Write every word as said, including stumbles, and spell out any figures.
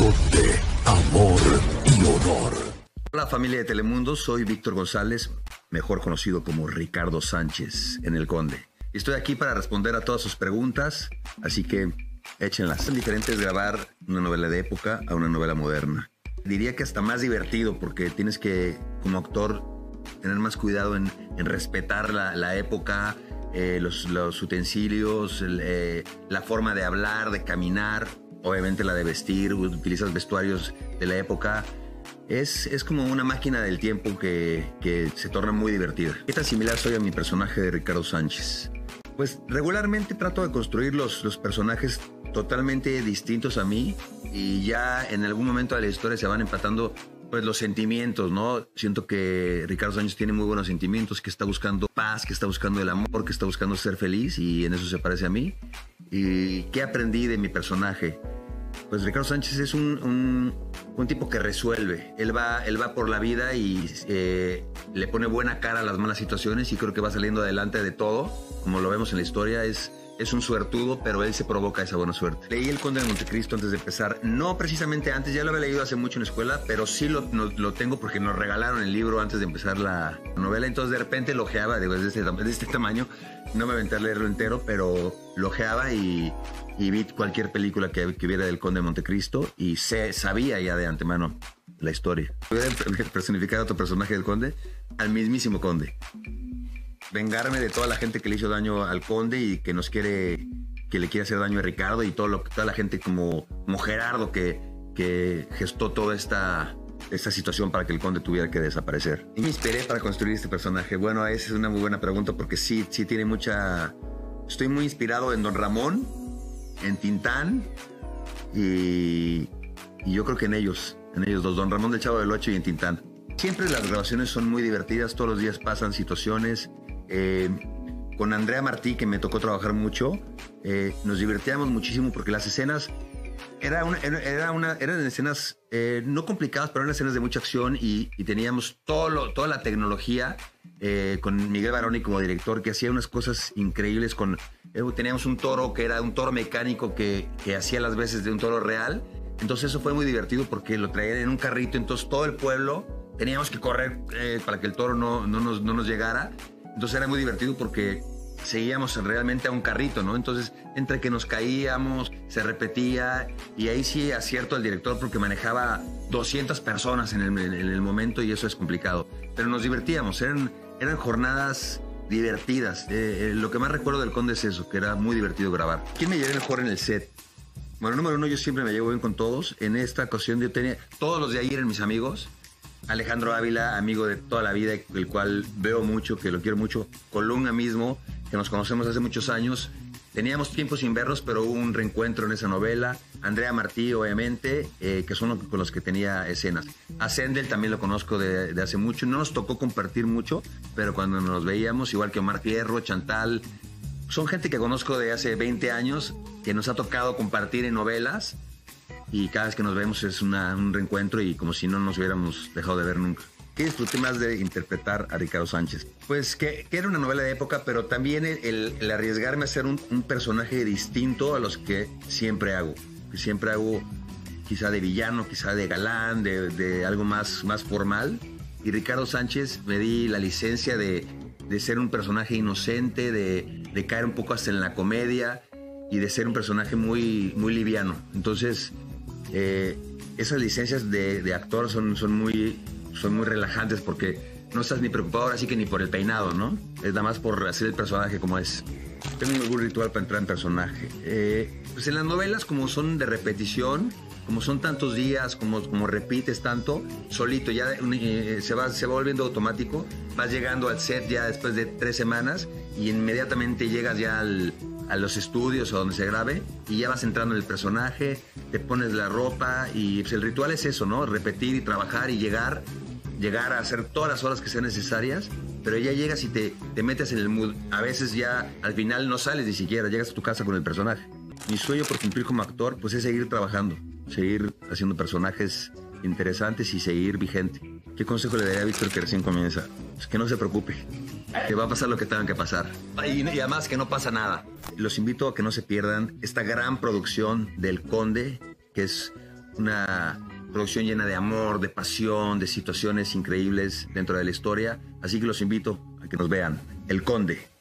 Conde, amor y honor. Hola familia de Telemundo, soy Víctor González, mejor conocido como Ricardo Sánchez en El Conde. Estoy aquí para responder a todas sus preguntas, así que échenlas. Es diferente grabar una novela de época a una novela moderna. Diría que hasta más divertido porque tienes que, como actor, tener más cuidado en, en respetar la, la época, eh, los, los utensilios, el, eh, la forma de hablar, de caminar, obviamente la de vestir, utilizas vestuarios de la época. Es, es como una máquina del tiempo que, que se torna muy divertida. ¿Qué tan similar soy a mi personaje de Ricardo Sánchez? Pues regularmente trato de construir los, los personajes totalmente distintos a mí y ya en algún momento de la historia se van empatando pues los sentimientos, ¿no? Siento que Ricardo Sánchez tiene muy buenos sentimientos, que está buscando paz, que está buscando el amor, que está buscando ser feliz y en eso se parece a mí. ¿Y qué aprendí de mi personaje? Pues Ricardo Sánchez es un, un, un tipo que resuelve. Él va, él va por la vida y eh, le pone buena cara a las malas situaciones y creo que va saliendo adelante de todo. Como lo vemos en la historia, es, es un suertudo, pero él se provoca esa buena suerte. Leí El Conde de Montecristo antes de empezar. No precisamente antes, ya lo había leído hace mucho en la escuela, pero sí lo, no, lo tengo porque nos regalaron el libro antes de empezar la novela. Entonces de repente lo ojeaba, digo, es de este, de este tamaño. No me aventé a leerlo entero, pero lo ojeaba y... y vi cualquier película que, que viera del Conde de Montecristo y se, sabía ya de antemano la historia. Voy a personificar a otro personaje del Conde, al mismísimo Conde. Vengarme de toda la gente que le hizo daño al Conde y que nos quiere, que le quiere hacer daño a Ricardo y todo lo, toda la gente como, como Gerardo que, que gestó toda esta, esta situación para que el Conde tuviera que desaparecer. ¿Y me inspiré para construir este personaje? Bueno, esa es una muy buena pregunta porque sí, sí tiene mucha... Estoy muy inspirado en Don Ramón, en Tintán y, y yo creo que en ellos, en ellos dos, Don Ramón del Chavo del Ocho y en Tintán. Siempre las grabaciones son muy divertidas, todos los días pasan situaciones. Eh, con Andrea Martí, que me tocó trabajar mucho, eh, nos divertíamos muchísimo porque las escenas era una, era una, eran escenas eh, no complicadas, pero eran escenas de mucha acción y, y teníamos todo lo, toda la tecnología eh, con Miguel Baroni como director, que hacía unas cosas increíbles con... Teníamos un toro que era un toro mecánico que, que hacía las veces de un toro real. Entonces eso fue muy divertido porque lo traían en un carrito. Entonces todo el pueblo teníamos que correr eh, para que el toro no, no, nos, no nos llegara. Entonces era muy divertido porque seguíamos realmente a un carrito, ¿no? Entonces entre que nos caíamos, se repetía. Y ahí sí acierto al director porque manejaba doscientas personas en el, en el momento y eso es complicado. Pero nos divertíamos, eran, eran jornadas... divertidas. Eh, eh, lo que más recuerdo del Conde es eso, que era muy divertido grabar. ¿Quién me llevé mejor en el set? Bueno, número uno, yo siempre me llevo bien con todos. En esta ocasión yo tenía... Todos los de ahí eran mis amigos. Alejandro Ávila, amigo de toda la vida, el cual veo mucho, que lo quiero mucho. Colunga mismo, que nos conocemos hace muchos años. Teníamos tiempo sin vernos, pero hubo un reencuentro en esa novela. Andrea Martí, obviamente, eh, que son los, con los que tenía escenas. A Sendel también lo conozco de, de hace mucho. No nos tocó compartir mucho, pero cuando nos veíamos, igual que Omar Fierro, Chantal, son gente que conozco de hace veinte años, que nos ha tocado compartir en novelas. Y cada vez que nos vemos es una, un reencuentro y como si no nos hubiéramos dejado de ver nunca. ¿Qué disfruté más de interpretar a Ricardo Sánchez? Pues que, que era una novela de época, pero también el, el, el arriesgarme a ser un, un personaje distinto a los que siempre hago. Que siempre hago quizá de villano, quizá de galán, de, de algo más, más formal. Y Ricardo Sánchez me di la licencia de, de ser un personaje inocente, de, de caer un poco hasta en la comedia y de ser un personaje muy, muy liviano. Entonces, eh, esas licencias de, de actor son, son muy... son muy relajantes porque no estás ni preocupado ahora sí que ni por el peinado, ¿no? Es nada más por hacer el personaje como es. Tengo algún ritual para entrar en personaje. Eh, pues en las novelas, como son de repetición, como son tantos días, como, como repites tanto, solito ya eh, se, va, se va volviendo automático. Vas llegando al set ya después de tres semanas y inmediatamente llegas ya al, a los estudios o donde se grabe y ya vas entrando en el personaje, te pones la ropa y pues, el ritual es eso, ¿no? Repetir y trabajar y llegar... llegar a hacer todas las horas que sean necesarias, pero ya llegas y te, te metes en el mood. A veces ya al final no sales ni siquiera, llegas a tu casa con el personaje. Mi sueño por cumplir como actor pues es seguir trabajando, seguir haciendo personajes interesantes y seguir vigente. ¿Qué consejo le daría a Víctor que recién comienza? Pues que no se preocupe, que va a pasar lo que tenga que pasar. Y, y además que no pasa nada. Los invito a que no se pierdan esta gran producción del Conde, que es una producción llena de amor, de pasión, de situaciones increíbles dentro de la historia. Así que los invito a que nos vean. El Conde.